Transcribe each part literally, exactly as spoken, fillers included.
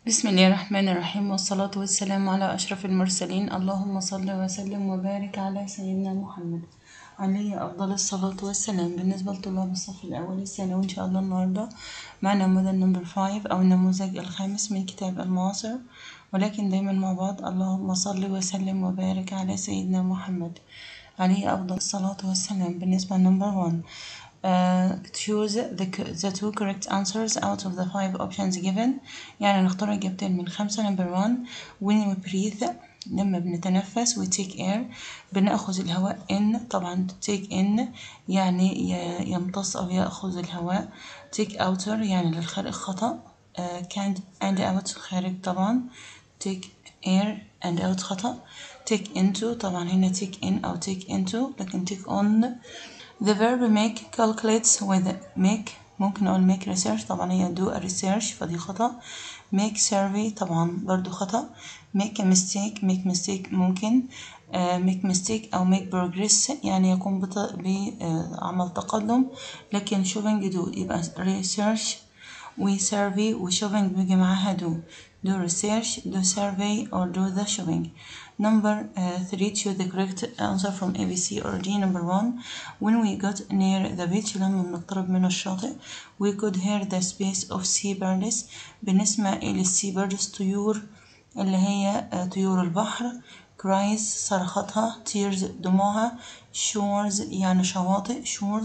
بسم الله الرحمن الرحيم، والصلاة والسلام على أشرف المرسلين. اللهم صل وسلم وبارك على سيدنا محمد عليه أفضل الصلاة والسلام. بالنسبة لطلاب الصف الأول الثانوي، إن شاء الله النهاردة معنا موديل نمبر فايف أو النموذج الخامس من كتاب المعاصر، ولكن دايما مع بعض. اللهم صل وسلم وبارك على سيدنا محمد عليه أفضل الصلاة والسلام. بالنسبة لنمبر one, Uh, choose the, the two correct answers out of the five options given. يعني نختار إجابتين من خمسة. number one, when we breathe لما بنتنفس. we take air بنأخذ الهواء. in طبعا take in يعني يمتص أو يأخذ الهواء. take outer يعني للخارج خطأ. uh, can and out خارج طبعا. take air and out خطأ. take into طبعا هنا take in أو take into، لكن take on. The verb make calculates with make ممكن نقول make research، طبعا هي do a research فدي خطأ. make survey طبعا برضو خطأ. make a mistake make mistake ممكن. uh, make mistake أو make progress يعني يقوم بعمل تقدم، لكن shopping do يبقى research و survey و shopping بيجي معاها do. do research do survey or do the shopping. Number uh, three, choose the correct answer from A, B, C or D. Number one, when we got near the beach لما بنقترب من الشاطئ we could hear the space of sea birds بنسمع إلى sea birds طيور اللي هي طيور البحر. cries صرختها. tears دموعها. shores يعني شواطئ shore.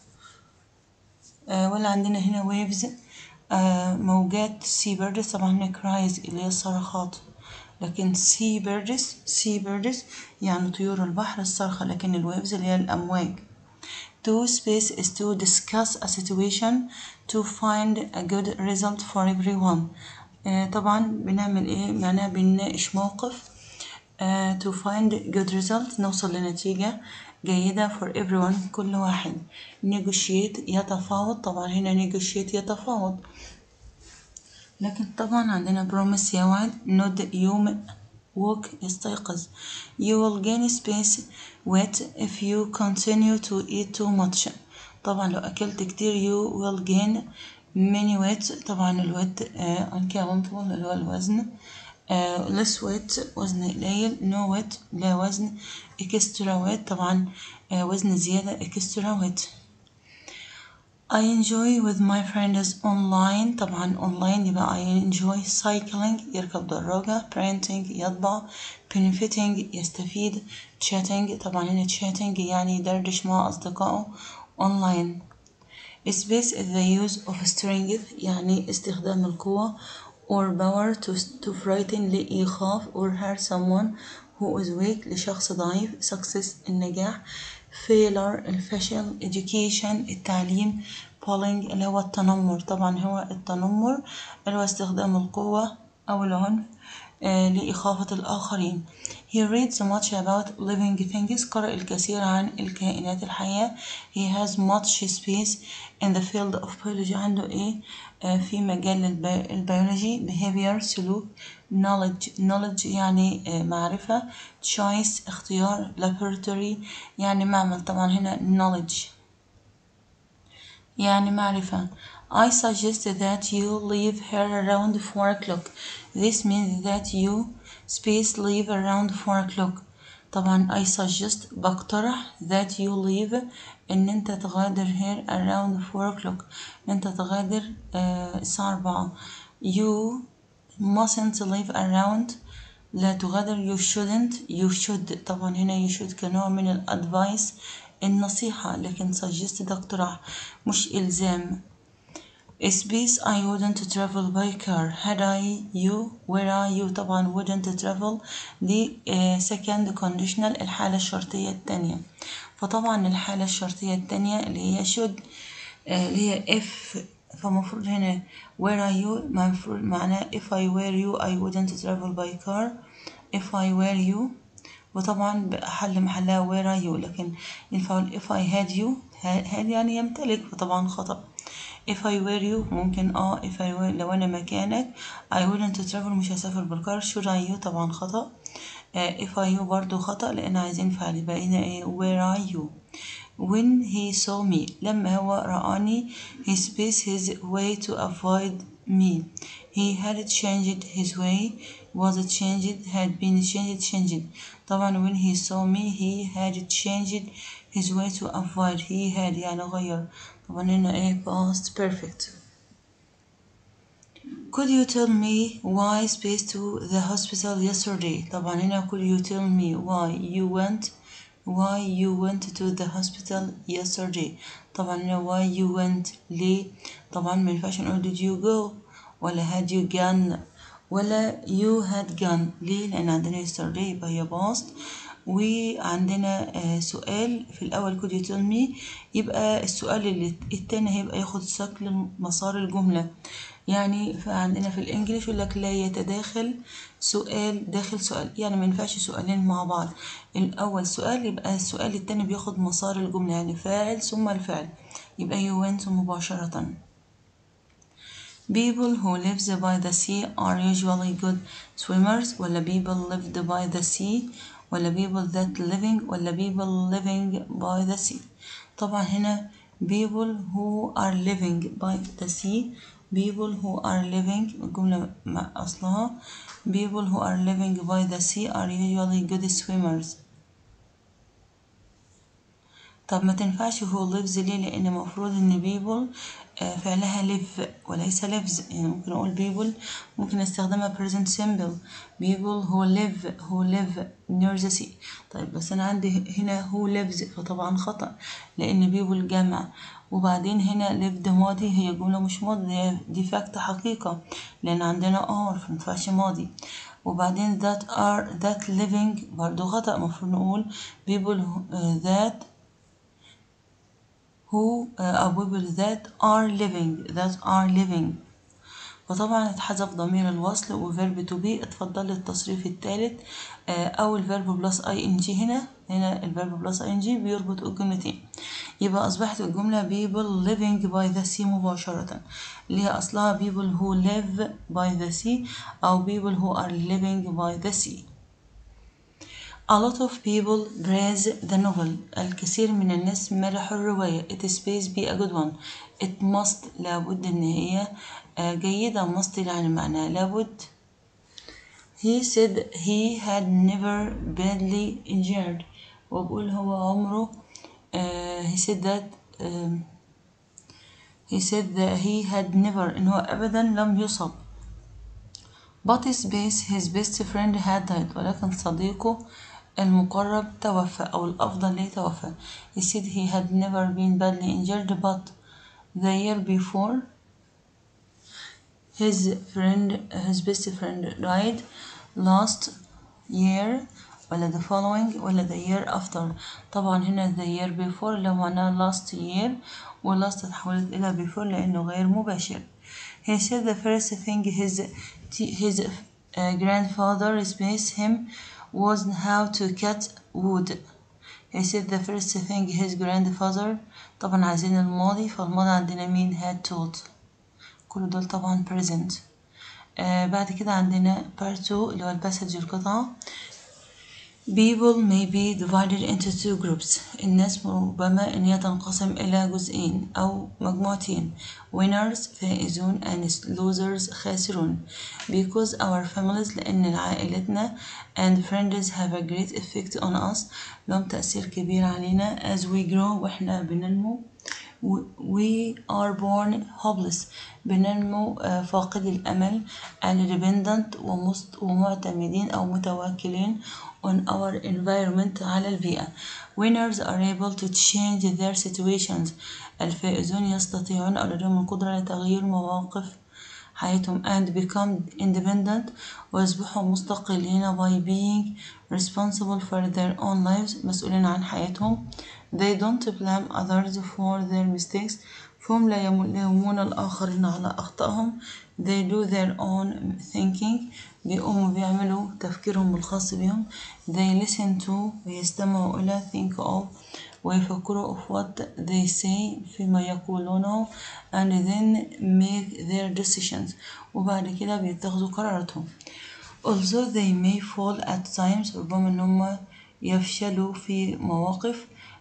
آه ولا عندنا هنا waves آه موجات. sea birds طبعا هنا cries اللي هي الصرخات، لكن sea birds sea birds يعني طيور البحر الصرخة، لكن الويفز اللي هي الأمواج. to space is to discuss a situation to find a good result for everyone. آه طبعا بنعمل ايه؟ معناها بنناقش موقف. آه to find good result نوصل لنتيجة جيدة for everyone كل واحد. negotiate يتفاوض، طبعا هنا negotiate يتفاوض، لكن طبعا عندنا promise يوعد. nod يوم walk يستيقظ. you will gain space weight if you continue to eat too much. طبعا لو أكلت كتير you will gain many weight. طبعا الويت uncountable اللي هو الوزن. uh, less weight وزن قليل. no weight لا وزن. extra weight طبعا uh, وزن زيادة extra weight. I enjoy with my friends online. طبعا online يبقى I enjoy cycling يركب دراجة. printing يطبع. benefiting يستفيد. chatting طبعا هنا chatting يعني يدردش مع أصدقائه online. space is the use of strength يعني استخدام القوة or power to, to frighten لإيقاف or hurt someone who is weak لشخص ضعيف. success النجاح. failure الفشل. education التعليم. bullying اللي هو التنمر، طبعا هو التنمر اللي هو استخدام القوة أو العنف آه لإخافة الآخرين. he reads much about living things قرأ الكثير عن الكائنات الحية. he has much space in the field of biology عنده إيه آه في مجال البي... البيولوجي. behavior سلوك. knowledge knowledge يعني آه معرفة. choice اختيار. laboratory يعني معمل، طبعا هنا knowledge يعني معرفة. I suggest that you leave here around four o'clock. This means that you space leave around four o'clock. طبعا I suggest بقترح that you leave إن أنت تغادر here around four o'clock، إن أنت تغادر آه الساعة أربعة. You mustn't leave around لا تغادر. you shouldn't you should طبعا هنا you should كنوع من الادفايس النصيحة، لكن suggest ده اقتراح مش إلزام. space I wouldn't travel by car. had I you where are you طبعا wouldn't travel دي second conditional الحالة الشرطية التانية، فطبعا الحالة الشرطية التانية اللي هي should اللي هي if، فمفروض هنا where are you مفروض معناه if I were you I wouldn't travel by car. if I were you وطبعا بحل محلها where are you، لكن ينفع if I had you had يعني يمتلك، فطبعا خطأ. if I were you ممكن اه if I were لو أنا مكانك I wouldn't travel مش هسافر بالكار. should I you طبعا خطأ. uh, if I you برضو خطأ لأن عايزين فعل، يبقى هنا ايه where are you. when he saw me لما هو رآني he spaced his way to avoid me he had changed his way was changed had been changed changed طبعا when he saw me he had changed his way to avoid he had يعني غير طبعا هنا ايه past perfect. Could you tell me why space to the hospital yesterday؟ طبعا هنا could you tell me why you went why you went to the hospital yesterday؟ طبعا هنا why you went ليه؟ طبعا ما ينفعش نقول did you go ولا had you gone ولا you had gone ليه؟ لأن عندنا yesterday يبقى هي past وعندنا آه سؤال في الأول could you tell me يبقى السؤال اللي التاني هيبقى ياخد شكل مسار الجملة يعني فعندنا في الانجليش يقول لك لا يتداخل سؤال داخل سؤال يعني ما ينفعش سؤالين مع بعض الاول سؤال يبقى السؤال التاني بياخد مسار الجمله يعني فاعل ثم الفعل يبقى you went مباشره. People who live by the sea are usually good swimmers ولا people lived by the sea ولا people that living ولا people living by the sea. طبعا هنا people who are living by the sea people who are living الجملة مع أصلها people who are living by the sea are usually good swimmers. طب ما تنفعش who lives ليه؟ لأن المفروض إن people فعلها live وليس lives يعني ممكن أقول people ممكن استخدمها present simple people who live who live near the sea. طيب بس أنا عندي هنا who lives فطبعا خطأ لأن people جمع وبعدين هنا lived ماضي هي جملة مش ماضي دي فاكت حقيقة لأن عندنا are فمينفعش ماضي وبعدين that are that living برضو خطأ مفروض نقول people that who uh, people that are living that are living فطبعا اتحذف ضمير الوصل وفيرب تو بي اتفضل للتصريف الثالث او الفيرب بلس اي ان جي هنا هنا الفيرب بلس اي ان جي بيربط الجملتين يبقى اصبحت الجمله people living by the sea مباشره اللي هي اصلها people who live by the sea او people who are living by the sea. A lot of people praise the novel. الكثير من الناس مدحوا الرواية. It space be a good one. It must لابد إن هي جيدة must يعني معناها لابد. He said he had never badly injured. وبقول هو عمره uh, he said that um, he said that he had never إن هو أبدا لم يصب. But space his best friend had died. ولكن صديقه المقرب توفى أو الأفضل ليه توفى. He said he had never been badly injured but the year before his friend his best friend died last year ولا the following ولا the year after. طبعا هنا the year before اللي معناه last year و last اتحولت إلى before لأنه غير مباشر. He said the first thing his his uh, grandfather space him was how to cut wood. He said the first thing his grandfather طبعا عايزين الماضي فالماضي عندنا مين had taught كل دول طبعا present. آه بعد كده عندنا part two اللي هو الباسج القطعة. People may be divided into two groups. الناس ربما إن هي تنقسم إلى جزئين أو مجموعتين. Winners فائزون and losers خاسرون. Because our families لأن عائلتنا and friends have a great effect on us لهم تأثير كبير علينا as we grow وإحنا بننمو. We are born hopeless بننمو فاقد الأمل and dependent ومعتمدين أو متواكلين on our environment على البيئة. Winners are able to change their situations. الفائزون يستطيعون أو لديهم القدرة لتغيير مواقف حياتهم and become independent ويصبحوا مستقلين by being responsible for their own lives مسؤولين عن حياتهم. They don't blame others for their mistakes فهم لا يلومون الآخرين على أخطائهم. They do their own thinking بيقوموا بيعملوا تفكيرهم الخاص بهم. They listen to ويستمعوا إلى think of ويفكروا of what they say فيما يقولونه and then make their decisions وبعد كده بيتخذوا قراراتهم. Although they may fall at times ربما إن هم يفشلوا في مواقف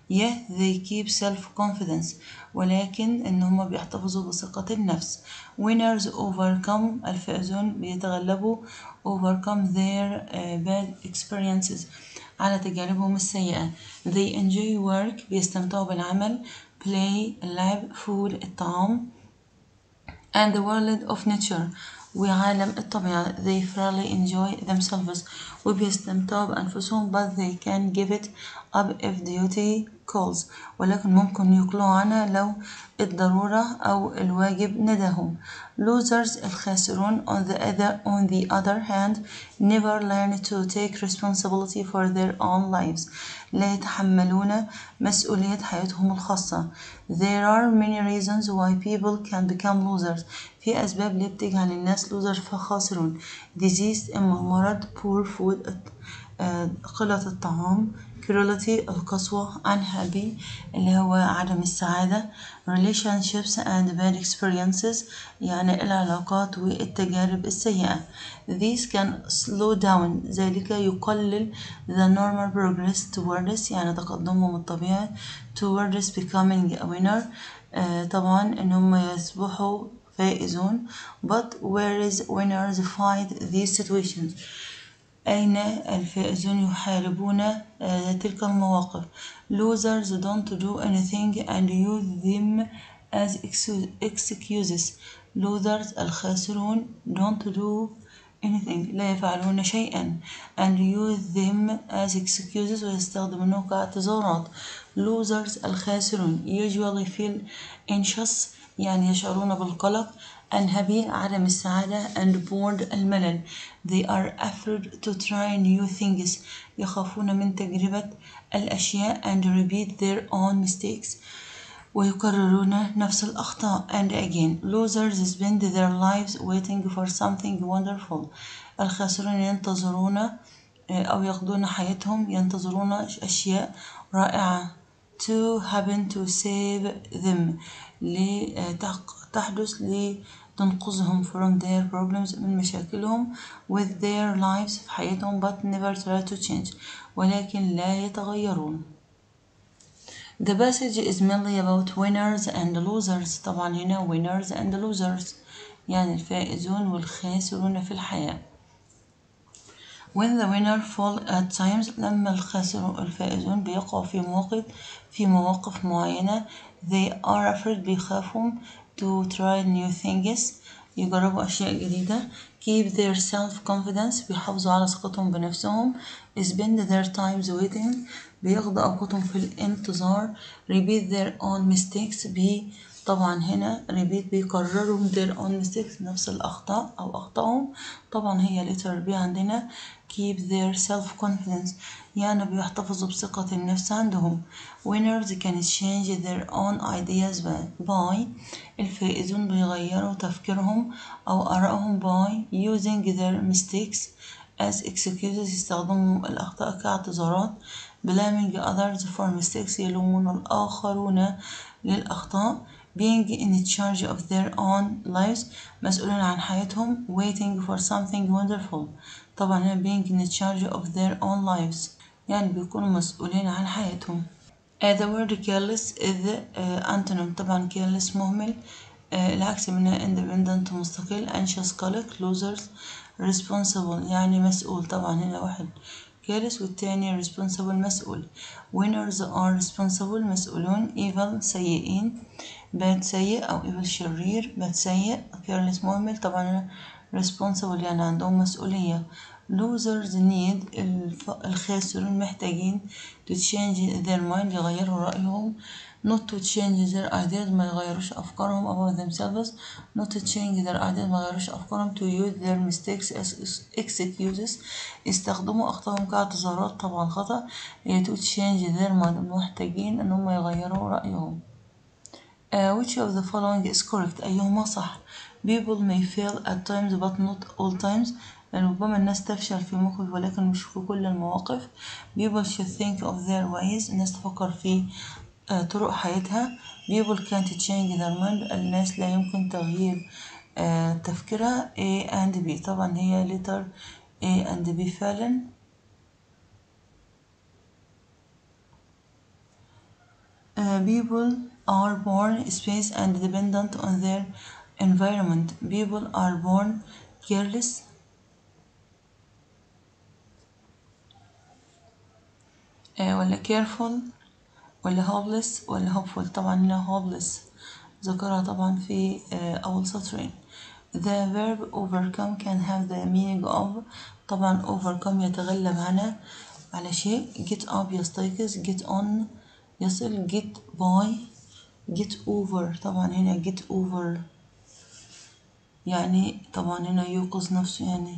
yet they keep self-confidence ولكن إن هما بيحتفظوا بثقة النفس. winners overcome الفائزون بيتغلبوا overcome their uh, bad experiences على تجاربهم السيئة. they enjoy work بيستمتعوا بالعمل play اللعب food الطعام and the world of nature وعالم الطبيعة. they thoroughly enjoy themselves وبيستمتعوا بأنفسهم but they can give it up if duty calls ولكن ممكن يقلعوا عنها لو الضرورة أو الواجب نداهم. losers الخاسرون on the other on the other hand never learn to take responsibility for their own lives لا يتحملون مسؤولية حياتهم الخاصة. there are many reasons why people can become losers في أسباب ليه بتجعل الناس losers فخاسرون. disease إما مرض poor food قلة الطعام cruelty القسوة unhappy اللي هو عدم السعادة relationships and bad experiences يعني العلاقات والتجارب السيئة. these can slow down ذلك يقلل the normal progress towards يعني تقدمهم الطبيعي towards becoming a winner آه طبعا إن هم يصبحوا فائزون but whereas winners fight these situations أين الفائزون يحاربون آه تلك المواقف. losers don't do anything and use them as excuses. losers الخاسرون don't do anything لا يفعلون شيئا and use them as excuses ويستخدمونه كاعتذارات. losers الخاسرون usually feel anxious يعني يشعرون بالقلق unhappy عدم السعادة and bored الملل. they are afraid to try new things يخافون من تجربة الأشياء and repeat their own mistakes ويكررون نفس الأخطاء. and again losers spend their lives waiting for something wonderful الخاسرون ينتظرون أو يقضون حياتهم ينتظرون أشياء رائعة to happen to save them لتحدث لتنقذهم from their problems من مشاكلهم with their lives في حياتهم but never try to change ولكن لا يتغيرون. The passage is mainly about winners and losers. طبعا هنا winners and losers يعني الفائزون والخاسرون في الحياة. when the winner fall at times لما الخاسرون الفائزون بيقعوا في مواقف في مواقف معينة they are afraid بيخافوا to try new things يجربوا أشياء جديدة keep their self confidence بيحافظوا على ثقتهم بنفسهم spend their times waiting بيقضوا أوقاتهم في الانتظار repeat their own mistakes بي طبعا هنا repeat بيكرروا their own mistakes نفس الأخطاء أو أخطائهم طبعا هي letter B عندنا keep their self confidence يعني بيحتفظوا بثقة النفس عندهم. winners can change their own ideas by الفائزون بيغيروا تفكيرهم أو آرائهم by using their mistakes as excuses يستخدموا الأخطاء كاعتذارات blaming others for mistakes يلومون الآخرون للأخطاء being in charge of their own lives مسؤولين عن حياتهم waiting for something wonderful طبعا هنا being in charge of their own lives يعني بيكونوا مسؤولين عن حياتهم. uh, the word careless is uh, antonym طبعا careless مهمل uh, العكس منها independent مستقل anxious قلق losers responsible يعني مسؤول طبعا هنا واحد careless والتاني responsible مسؤول. winners are responsible مسؤولون evil سيئين bad سيء أو evil شرير bad سيء careless مهمل طبعا responsible يعني عندهم مسؤولية. losers need الخاسرون محتاجين to change their mind يغيروا رأيهم not to change their ideas ما يغيروش أفكارهم about themselves not to change their ideas ما يغيروش أفكارهم to use their mistakes as excuses يستخدموا أخطائهم كاعتذارات طبعا خطأ to change their mind محتاجين إن هم يغيروا رأيهم. Uh, which of the following is correct أيهما صح. people may fail at times but not all times ربما الناس تفشل في موقف ولكن مش في كل المواقف. people should think of their ways الناس تفكر في uh, طرق حياتها. people can't change their mind الناس لا يمكن تغيير uh, تفكيرها. A and B طبعا هي letter A and B فعلا. Uh, people are born space and dependent on their environment. People are born careless uh, ولا careful ولا hopeless ولا hopeful. طبعا هنا hopeless ذكرها طبعا في uh, أول سطرين. The verb overcome can have the meaning of. طبعا overcome يتغلب عنها على شيء. get up يستيقظ. get on يصل. get by. get over طبعا هنا get over يعني طبعا هنا يوقظ نفسه يعني.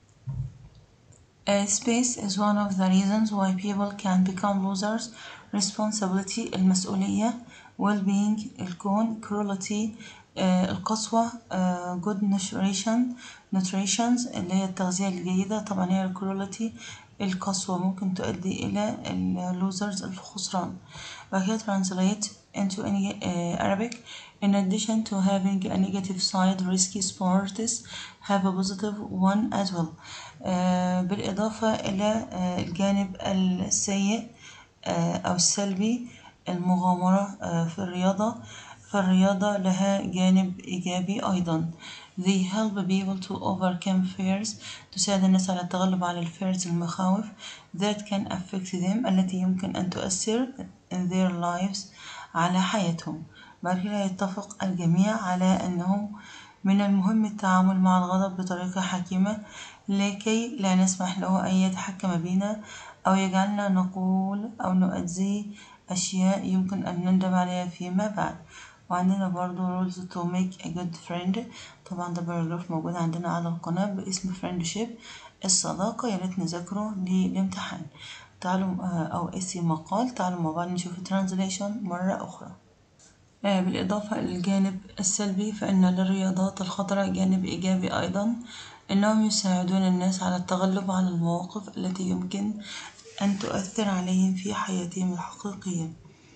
Uh, space is one of the reasons why people can become losers. Responsibility المسؤولية. well-being الكون. cruelty uh, القسوة. uh, good nutrition nutritions اللي هي التغذية الجيدة. طبعا هي cruelty القسوة ممكن تؤدي إلى losers الخسران. بعد كده translate into uh, Arabic. In addition to having a negative side, risky sports have a positive one as well. آه بالإضافة إلى آه الجانب السيء آه أو السلبي المغامرة آه في الرياضة فالرياضة لها جانب إيجابي أيضا. They help people to overcome fears. تساعد الناس على التغلب على الفيرز المخاوف that can affect them التي يمكن أن تؤثر in their lives على حياتهم. بعد كده يتفق الجميع على أنه من المهم التعامل مع الغضب بطريقة حكيمة لكي لا نسمح له أن يتحكم بنا أو يجعلنا نقول أو نؤذي أشياء يمكن أن نندم عليها فيما بعد. وعندنا برضو rules to make a good friend. طبعا ده باراجراف موجود عندنا على القناة باسم friendship الصداقة. يا ريت نذاكره للامتحان. تعالوا أو اسم مقال. تعالوا مع بعض نشوف الترانزليشن مرة أخرى. بالإضافة للجانب السلبي فإن للرياضات الخضراء جانب إيجابي أيضا. إنهم يساعدون الناس على التغلب على المواقف التي يمكن أن تؤثر عليهم في حياتهم الحقيقية.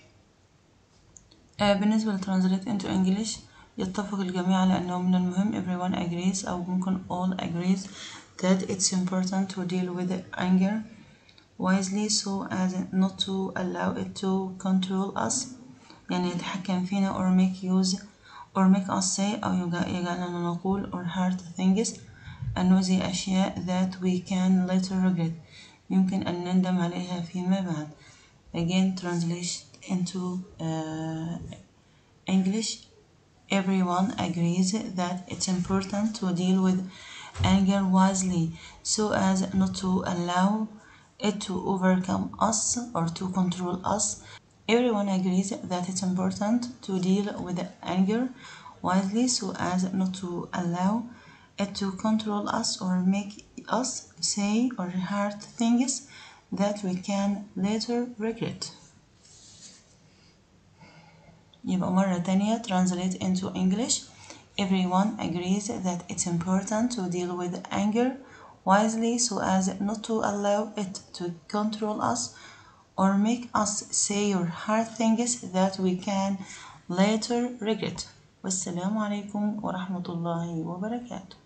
بالنسبة لترانزليت into English يتفق الجميع على أنه من المهم everyone agrees أو ممكن all agrees that it's important to deal with anger wisely so as not to allow it to control us. يعني يتحكم فينا or make use or make us say أو يجعلنا نقول or hurt things أن نؤذي أشياء that we can later regret يمكن أن نندم عليها فيما بعد. Again translate into uh, English. Everyone agrees that it's important to deal with anger wisely so as not to allow it to overcome us or to control us. Everyone agrees that it's important to deal with anger wisely so as not to allow it to control us or make us say or hurt things that we can later regret. يبقى مرة تانية translate into English. Everyone agrees that it's important to deal with anger wisely so as not to allow it to control us or make us say or hurt things that we can later regret. والسلام عليكم ورحمة الله وبركاته.